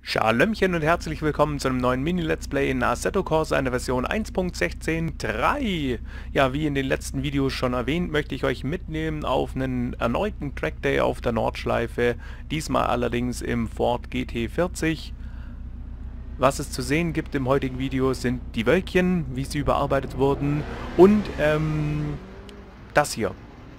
Schalömchen und herzlich willkommen zu einem neuen Mini-Let's Play in Assetto Corsa in der Version 1.16.3. Ja, wie in den letzten Videos schon erwähnt, möchte ich euch mitnehmen auf einen erneuten Trackday auf der Nordschleife, diesmal allerdings im Ford GT40. Was es zu sehen gibt im heutigen Video sind die Wölkchen, wie sie überarbeitet wurden und das hier.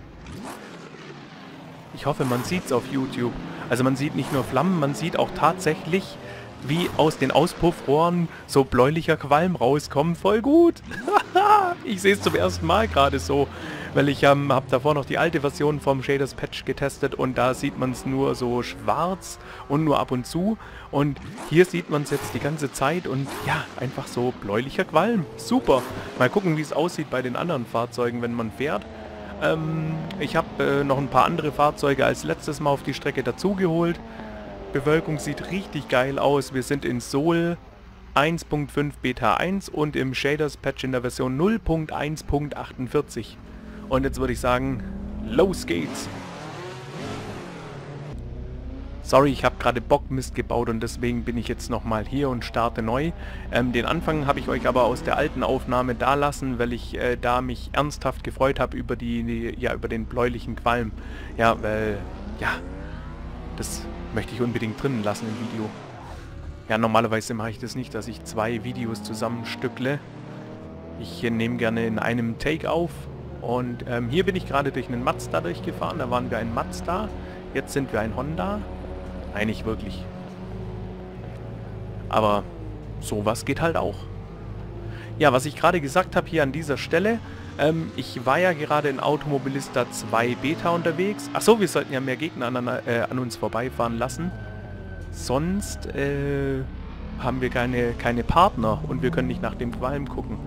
Ich hoffe, man sieht es auf YouTube. Also man sieht nicht nur Flammen, man sieht auch tatsächlich, wie aus den Auspuffrohren so bläulicher Qualm rauskommt. Voll gut! Ich sehe es zum ersten Mal gerade so, weil ich habe davor noch die alte Version vom Shaders Patch getestet und da sieht man es nur so schwarz und nur ab und zu. Und hier sieht man es jetzt die ganze Zeit und ja, einfach so bläulicher Qualm. Super! Mal gucken, wie es aussieht bei den anderen Fahrzeugen, wenn man fährt. Ich habe noch ein paar andere Fahrzeuge als letztes Mal auf die Strecke dazugeholt. Bewölkung sieht richtig geil aus. Wir sind in Sol 1.5 Beta 1 und im Shaders Patch in der Version 0.1.48. Und jetzt würde ich sagen, los geht's! Sorry, ich habe gerade Bockmist gebaut und deswegen bin ich jetzt nochmal hier und starte neu. Den Anfang habe ich euch aber aus der alten Aufnahme da lassen, weil ich da mich ernsthaft gefreut habe über über den bläulichen Qualm. Ja, weil, ja, das möchte ich unbedingt drin lassen im Video. Ja, normalerweise mache ich das nicht, dass ich zwei Videos zusammenstückle. Ich nehme gerne in einem Take auf. Und hier bin ich gerade durch einen Mazda durchgefahren, da waren wir ein Mazda, jetzt sind wir ein Honda. Nein, nicht wirklich. Aber sowas geht halt auch. Ja, was ich gerade gesagt habe hier an dieser Stelle, ich war ja gerade in Automobilista 2 Beta unterwegs. Achso, wir sollten ja mehr Gegner an uns vorbeifahren lassen. Sonst haben wir keine Partner und wir können nicht nach dem Qualm gucken.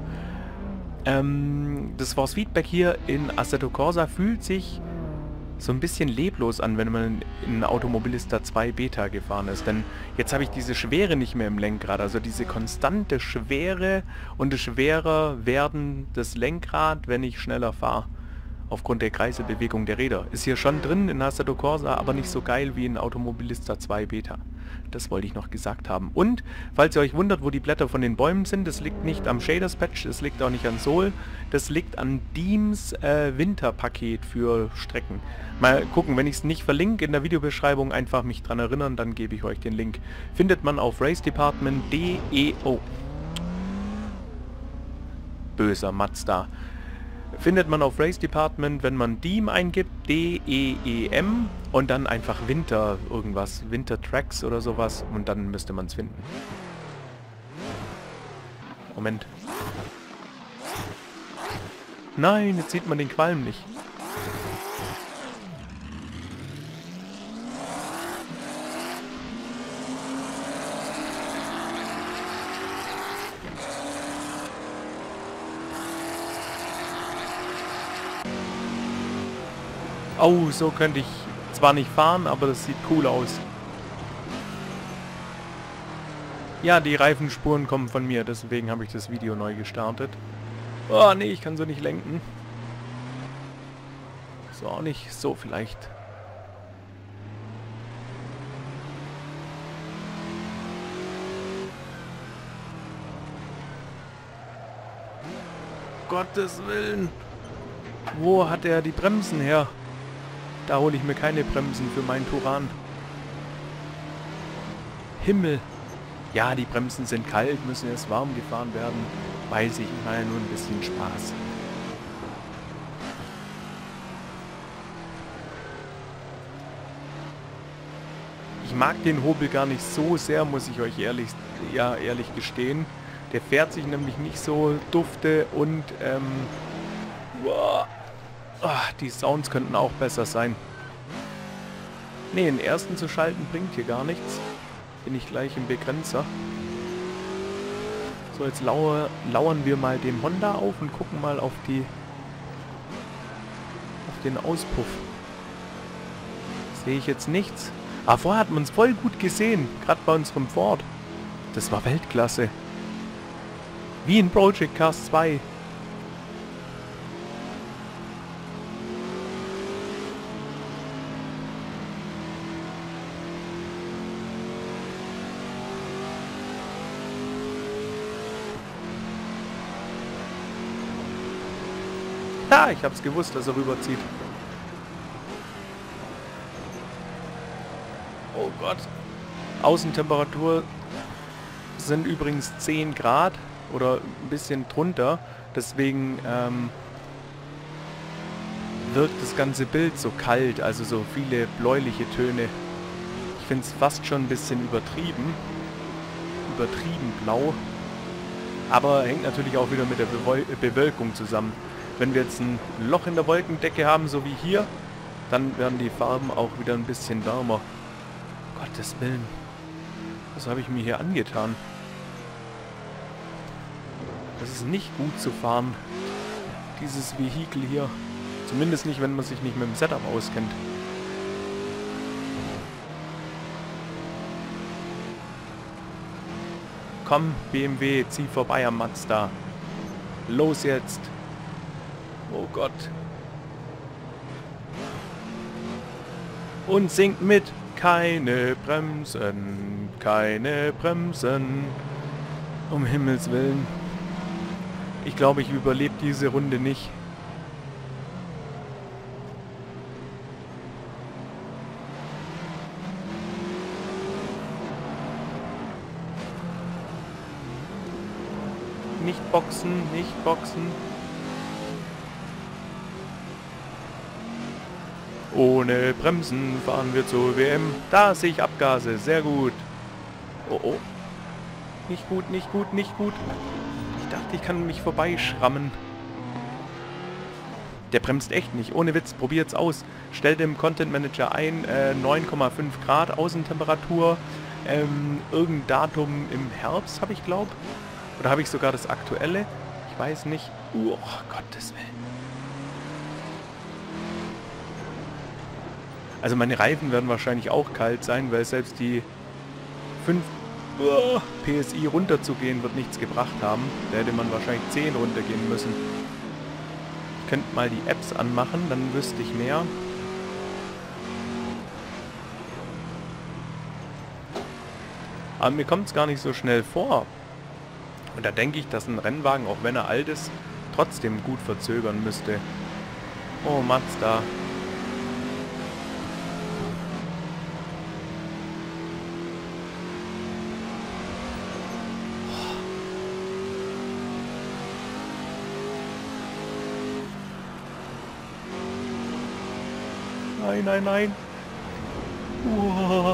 Das Force Feedback hier in Assetto Corsa fühlt sich so ein bisschen leblos an, wenn man in Automobilista 2 Beta gefahren ist. Denn jetzt habe ich diese Schwere nicht mehr im Lenkrad. Also diese konstante Schwere und das schwerer werden des Lenkrad, wenn ich schneller fahre. Aufgrund der Kreiselbewegung der Räder. Ist hier schon drin in Assetto Corsa, aber nicht so geil wie in Automobilista 2 Beta. Das wollte ich noch gesagt haben. Und, falls ihr euch wundert, wo die Blätter von den Bäumen sind, das liegt nicht am Shaders Patch, das liegt auch nicht an Sol, das liegt an Deems Winterpaket für Strecken. Mal gucken, wenn ich es nicht verlinke in der Videobeschreibung, einfach mich dran erinnern, dann gebe ich euch den Link. Findet man auf racedepartment.de. Böser Mazda. Findet man auf Race Department, wenn man Deem eingibt, D-E-E-M und dann einfach Winter irgendwas, Winter Tracks oder sowas und dann müsste man es finden. Moment. Nein, jetzt sieht man den Qualm nicht. Oh, so könnte ich zwar nicht fahren, aber das sieht cool aus. Ja, die Reifenspuren kommen von mir, deswegen habe ich das Video neu gestartet. Oh, nee, ich kann so nicht lenken. So auch nicht, so vielleicht. Gottes Willen. Wo hat er die Bremsen her? Da hole ich mir keine Bremsen für meinen Touran. Himmel. Ja, die Bremsen sind kalt, müssen erst warm gefahren werden. Weiß ich, war ja nur ein bisschen Spaß. Ich mag den Hobel gar nicht so sehr, muss ich euch ehrlich gestehen. Der fährt sich nämlich nicht so dufte und wow. Die Sounds könnten auch besser sein. Ne, den ersten zu schalten bringt hier gar nichts. Bin ich gleich im Begrenzer. So, jetzt lauern wir mal dem Honda auf und gucken mal auf den Auspuff. Sehe ich jetzt nichts. Ah, vorher hat man es voll gut gesehen. Gerade bei unserem Ford. Das war Weltklasse. Wie in Project Cars 2. Ha, ich hab's gewusst, dass er rüberzieht. Oh Gott. Außentemperatur sind übrigens 10 Grad oder ein bisschen drunter. Deswegen wirkt das ganze Bild so kalt, also so viele bläuliche Töne. Ich finde es fast schon ein bisschen übertrieben. Übertrieben blau. Aber hängt natürlich auch wieder mit der Bewölkung zusammen. Wenn wir jetzt ein Loch in der Wolkendecke haben, so wie hier, dann werden die Farben auch wieder ein bisschen wärmer. Gottes Willen. Was habe ich mir hier angetan? Das ist nicht gut zu fahren. Dieses Vehikel hier. Zumindest nicht, wenn man sich nicht mit dem Setup auskennt. Komm, BMW, zieh vorbei am Mazda. Los jetzt. Oh Gott. Und singt mit. Keine Bremsen, keine Bremsen. Um Himmels Willen. Ich glaube, ich überlebe diese Runde nicht. Nicht boxen, nicht boxen. Ohne Bremsen fahren wir zur WM. Da sehe ich Abgase. Sehr gut. Oh, oh. Nicht gut, nicht gut, nicht gut. Ich dachte, ich kann mich vorbeischrammen. Der bremst echt nicht. Ohne Witz, probiert's aus. Stellt im Content Manager ein, 9,5 Grad Außentemperatur. Irgendein Datum im Herbst, habe ich glaube. Oder habe ich sogar das aktuelle? Ich weiß nicht. Oh, Gottes Willen. Also meine Reifen werden wahrscheinlich auch kalt sein, weil selbst die 5 PSI runterzugehen wird nichts gebracht haben. Da hätte man wahrscheinlich 10 runtergehen müssen. Ich könnte mal die Apps anmachen, dann wüsste ich mehr. Aber mir kommt es gar nicht so schnell vor. Und da denke ich, dass ein Rennwagen, auch wenn er alt ist, trotzdem gut verzögern müsste. Oh, Mazda. Nein, nein, nein. Uah.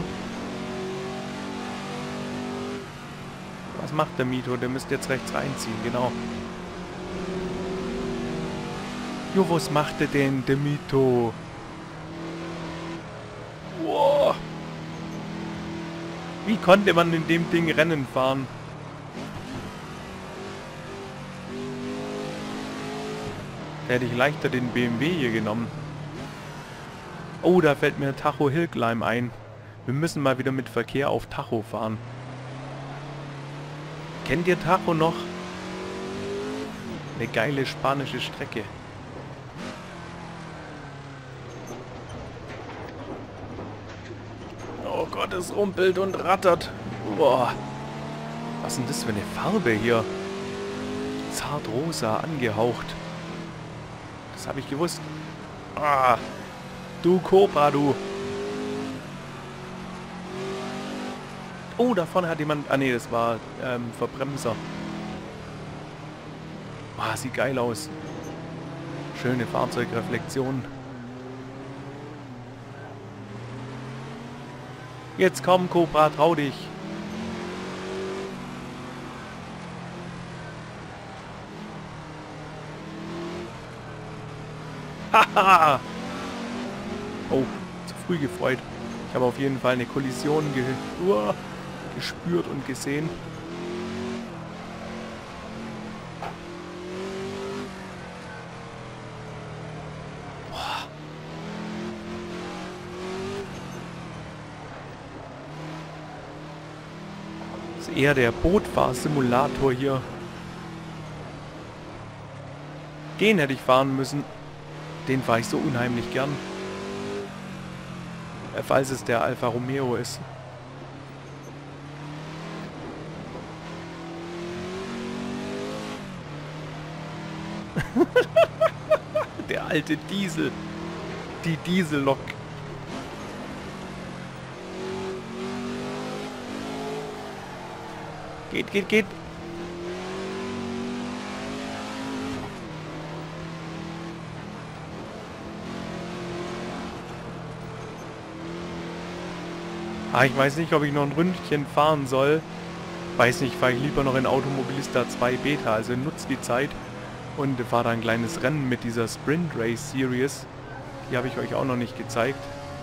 Was macht der Mito? Der müsste jetzt rechts reinziehen, genau. Jo, was macht der denn, der Mito? Uah. Wie konnte man in dem Ding Rennen fahren? Da hätte ich leichter den BMW hier genommen. Oh, da fällt mir Tacho Hillgleim ein. Wir müssen mal wieder mit Verkehr auf Tacho fahren. Kennt ihr Tacho noch? Eine geile spanische Strecke. Oh Gott, es rumpelt und rattert. Boah. Was ist denn das für eine Farbe hier? Zart rosa angehaucht. Das habe ich gewusst. Ah. Du Cobra, du. Oh, da vorne hat jemand... Ah ne, das war Verbremser. Ah, sieht geil aus. Schöne Fahrzeugreflexion. Jetzt komm, Cobra, trau dich. Haha! Oh, zu früh gefreut. Ich habe auf jeden Fall eine Kollision gespürt und gesehen. Boah. Das ist eher der Bootfahrsimulator hier. Den hätte ich fahren müssen. Den fahre ich so unheimlich gern. Falls es der Alfa Romeo ist. alte Diesel. Die Diesellok. Geht, geht, geht. Ich weiß nicht, ob ich noch ein Ründchen fahren soll. Weiß nicht, fahre ich lieber noch in Automobilista 2 Beta. Also nutze die Zeit und fahre da ein kleines Rennen mit dieser Sprint Race Series. Die habe ich euch auch noch nicht gezeigt.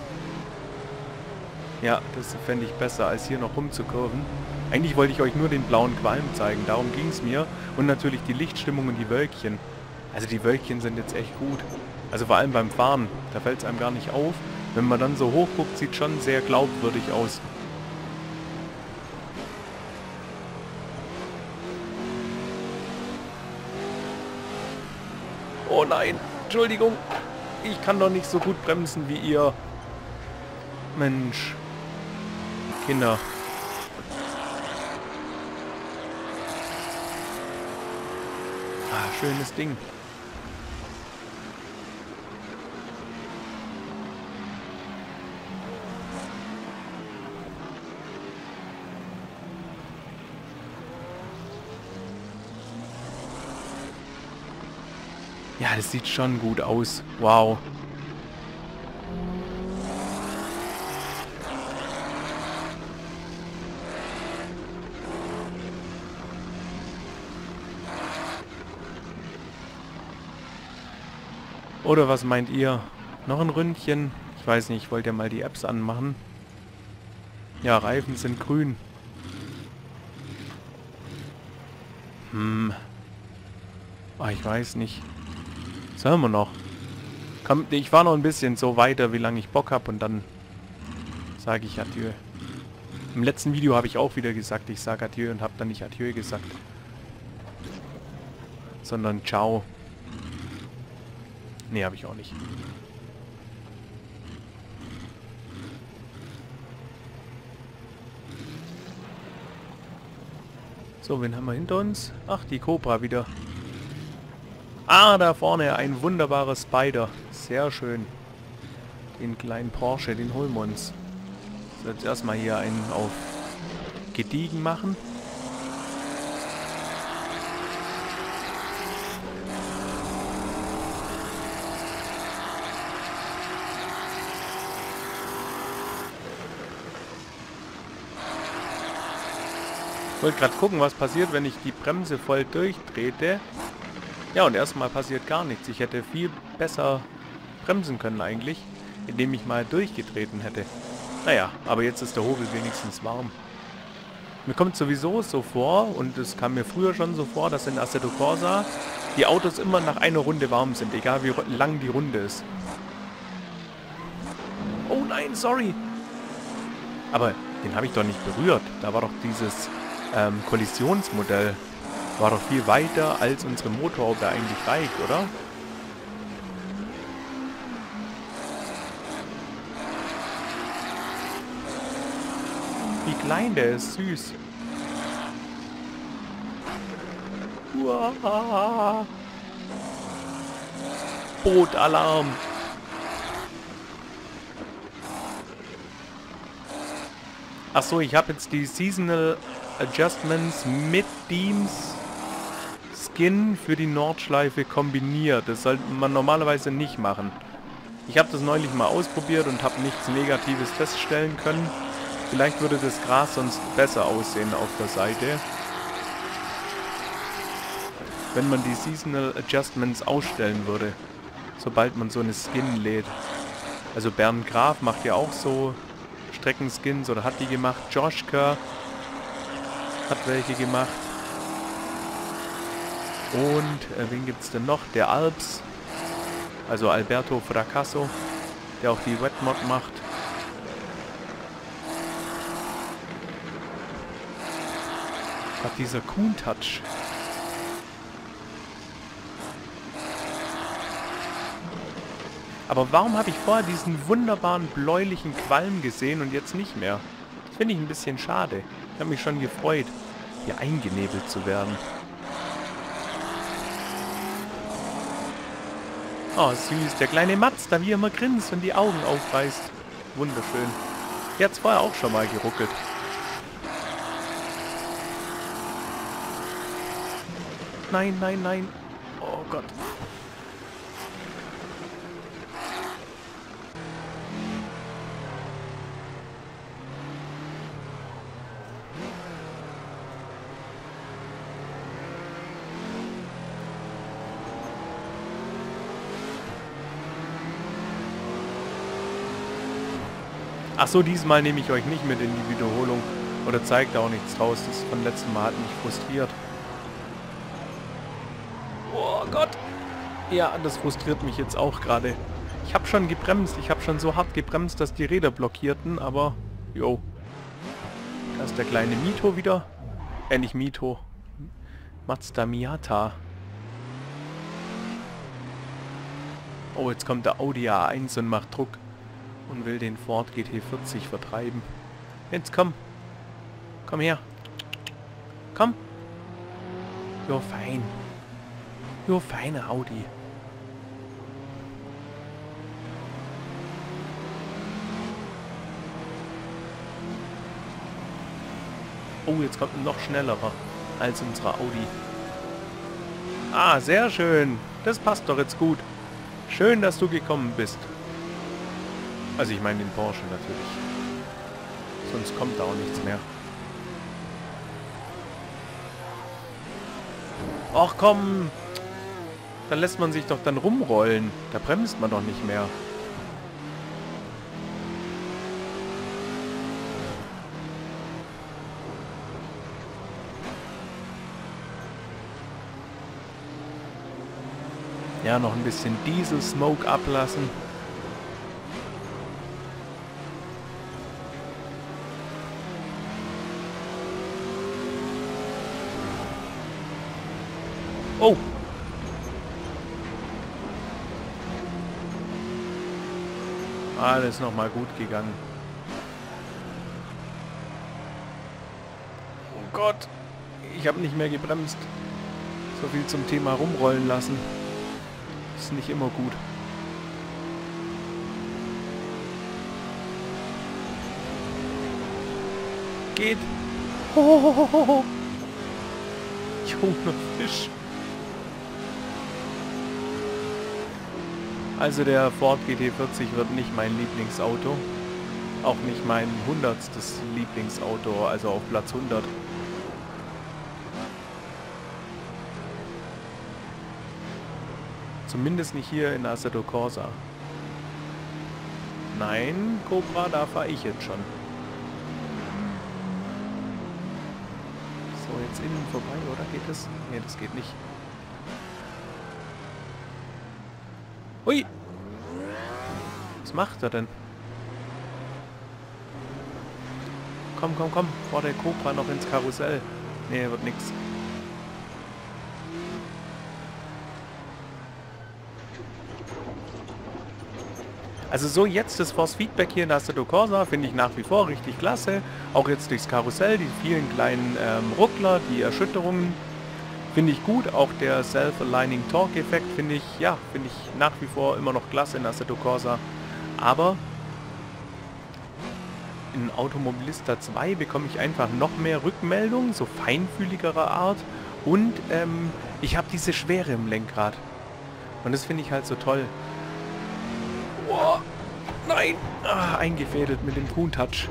Ja, das fände ich besser, als hier noch rumzukurven. Eigentlich wollte ich euch nur den blauen Qualm zeigen, darum ging es mir. Und natürlich die Lichtstimmung und die Wölkchen. Also die Wölkchen sind jetzt echt gut. Also vor allem beim Fahren, da fällt es einem gar nicht auf. Wenn man dann so hoch guckt, sieht schon sehr glaubwürdig aus. Oh nein, Entschuldigung. Ich kann doch nicht so gut bremsen wie ihr. Mensch. Kinder. Schönes Ding. Ja, das sieht schon gut aus. Wow. Oder was meint ihr? Noch ein Ründchen? Ich weiß nicht, ich wollte ja mal die Apps anmachen. Ja, Reifen sind grün. Ich weiß nicht. Was hören wir noch? Komm, ich fahre noch ein bisschen so weiter, wie lange ich Bock habe und dann sage ich Adieu. Im letzten Video habe ich auch wieder gesagt, ich sage Adieu und habe dann nicht Adieu gesagt. Sondern Ciao. Nee, habe ich auch nicht. So, wen haben wir hinter uns? Ach, die Cobra wieder. Ah, da vorne ein wunderbarer Spider. Sehr schön. Den kleinen Porsche, den holen wir uns. So, jetzt erstmal hier einen auf gediegen machen. Ich wollte gerade gucken, was passiert, wenn ich die Bremse voll durchtrete. Ja, und erstmal passiert gar nichts. Ich hätte viel besser bremsen können eigentlich, indem ich mal durchgetreten hätte. Naja, aber jetzt ist der Hobel wenigstens warm. Mir kommt sowieso so vor, und es kam mir früher schon so vor, dass in Assetto Corsa die Autos immer nach einer Runde warm sind, egal wie lang die Runde ist. Oh nein, sorry! Aber den habe ich doch nicht berührt. Da war doch dieses Kollisionsmodell. War doch viel weiter, als unsere Motorhaube eigentlich reicht, oder? Wie klein der ist, süß. Uah. Bootalarm. Achso, ich habe jetzt die Seasonal Adjustments mit Deems Skin für die Nordschleife kombiniert. Das sollte man normalerweise nicht machen. Ich habe das neulich mal ausprobiert und habe nichts Negatives feststellen können. Vielleicht würde das Gras sonst besser aussehen auf der Seite, wenn man die Seasonal Adjustments ausstellen würde, sobald man so eine Skin lädt. Also Bernd Graf macht ja auch so Streckenskins oder hat die gemacht. Joschka hat welche gemacht. Und wen gibt es denn noch? Der Alps, also Alberto Fracasso, der auch die Wetmod macht. Hat dieser Kuhn-Touch. Aber warum habe ich vorher diesen wunderbaren bläulichen Qualm gesehen und jetzt nicht mehr? Das finde ich ein bisschen schade. Ich habe mich schon gefreut, hier eingenebelt zu werden. Oh, süß. Der kleine Mats, da wie er immer grinst und die Augen aufreißt. Wunderschön. Der hat's vorher auch schon mal geruckelt. Nein, nein, nein. Oh Gott. Ach so, diesmal nehme ich euch nicht mit in die Wiederholung. Oder zeigt auch nichts draus. Das von letztem Mal hat mich frustriert. Oh Gott. Ja, das frustriert mich jetzt auch gerade. Ich habe schon gebremst. Ich habe schon so hart gebremst, dass die Räder blockierten. Aber, jo. Da ist der kleine Mito wieder. Nicht Mito. Mazda Miata. Oh, jetzt kommt der Audi A1 und macht Druck. Und will den Ford GT40 vertreiben. Jetzt komm. Komm her. Komm. Jo, fein. Jo, feine Audi. Oh, jetzt kommt ein noch schnellerer als unsere Audi. Ah, sehr schön. Das passt doch jetzt gut. Schön, dass du gekommen bist. Also ich meine den Porsche natürlich. Sonst kommt da auch nichts mehr. Ach komm! Dann lässt man sich doch dann rumrollen. Da bremst man doch nicht mehr. Ja, noch ein bisschen Diesel-Smoke ablassen. Oh! Alles nochmal gut gegangen. Oh Gott! Ich habe nicht mehr gebremst. So viel zum Thema rumrollen lassen. Ist nicht immer gut. Geht! Hohohoho! Junge Fisch! Also der Ford GT40 wird nicht mein Lieblingsauto. Auch nicht mein 100. Lieblingsauto, also auf Platz 100. Zumindest nicht hier in Assetto Corsa. Nein, Cobra, da fahre ich jetzt schon. So, jetzt innen vorbei, oder geht das? Nee, das geht nicht. Hui! Was macht er denn? Komm, komm, komm. Vor der Cobra noch ins Karussell. Nee, wird nix. Also so jetzt das Force Feedback hier in Assetto Corsa finde ich nach wie vor richtig klasse. Auch jetzt durchs Karussell, die vielen kleinen Ruckler, die Erschütterungen. Finde ich gut, auch der Self-Aligning Torque-Effekt finde ich nach wie vor immer noch klasse in Assetto Corsa. Aber in Automobilista 2 bekomme ich einfach noch mehr Rückmeldungen, so feinfühligerer Art. Und ich habe diese Schwere im Lenkrad. Und das finde ich halt so toll. Oh, nein! Ah, eingefädelt mit dem Countach.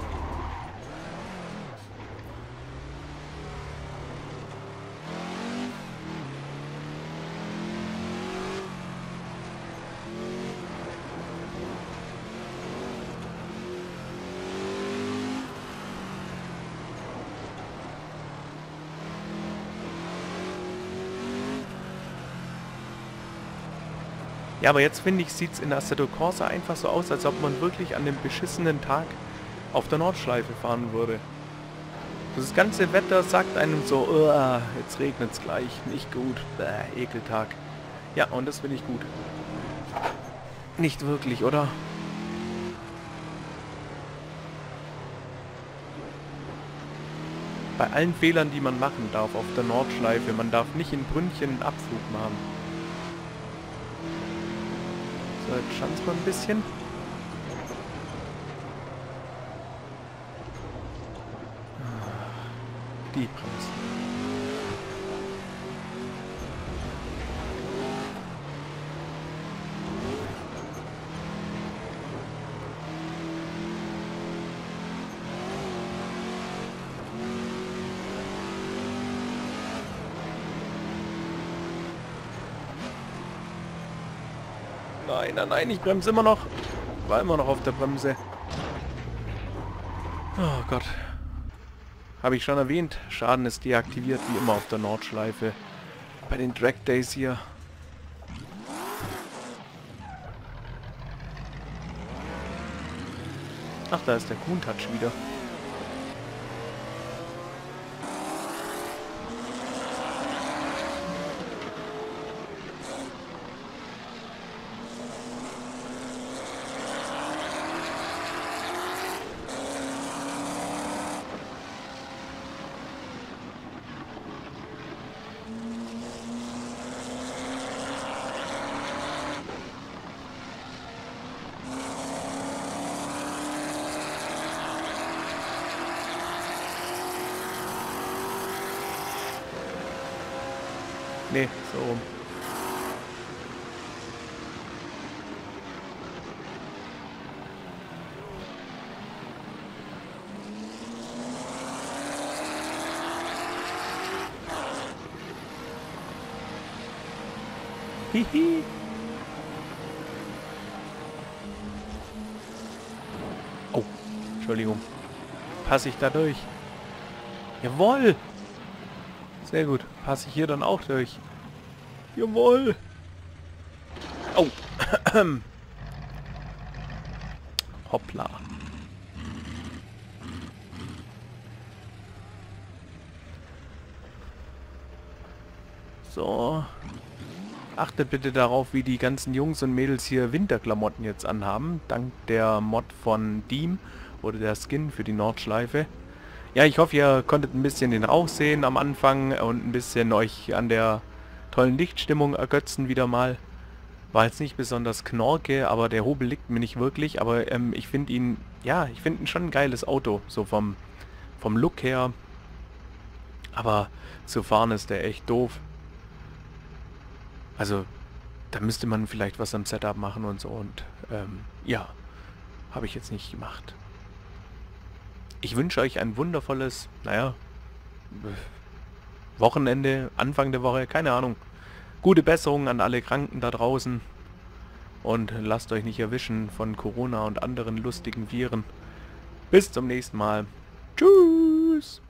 Ja, aber jetzt finde ich, sieht es in Assetto Corsa einfach so aus, als ob man wirklich an dem beschissenen Tag auf der Nordschleife fahren würde. Das ganze Wetter sagt einem so, jetzt regnet es gleich, nicht gut, Ekeltag. Ja, und das finde ich gut. Nicht wirklich, oder? Bei allen Fehlern, die man machen darf auf der Nordschleife, man darf nicht in Brünnchen einen Abflug machen. So, jetzt schanzen wir ein bisschen. Die Bremsen. Nein, nein, nein, ich bremse immer noch. War immer noch auf der Bremse. Oh Gott. Habe ich schon erwähnt. Schaden ist deaktiviert, wie immer auf der Nordschleife. Bei den Drag Days hier. Ach, da ist der Countach wieder. Nee, so rum. Hihi. Oh, Entschuldigung. Passe ich da durch? Jawohl! Sehr gut. Passe ich hier dann auch durch? Jawohl! Oh! Hoppla. So. Achtet bitte darauf, wie die ganzen Jungs und Mädels hier Winterklamotten jetzt anhaben. Dank der Mod von Deem oder der Skin für die Nordschleife. Ja, ich hoffe, ihr konntet ein bisschen den Rauch sehen am Anfang und ein bisschen euch an der tollen Lichtstimmung ergötzen wieder mal. War jetzt nicht besonders knorke, aber der Hobel liegt mir nicht wirklich. Aber ich finde ihn, ja, ich finde ihn schon ein geiles Auto, so vom Look her. Aber zu fahren ist der echt doof. Also, da müsste man vielleicht was am Setup machen und so und ja, habe ich jetzt nicht gemacht. Ich wünsche euch ein wundervolles, naja, Wochenende, Anfang der Woche, keine Ahnung. Gute Besserung an alle Kranken da draußen und lasst euch nicht erwischen von Corona und anderen lustigen Viren. Bis zum nächsten Mal. Tschüss!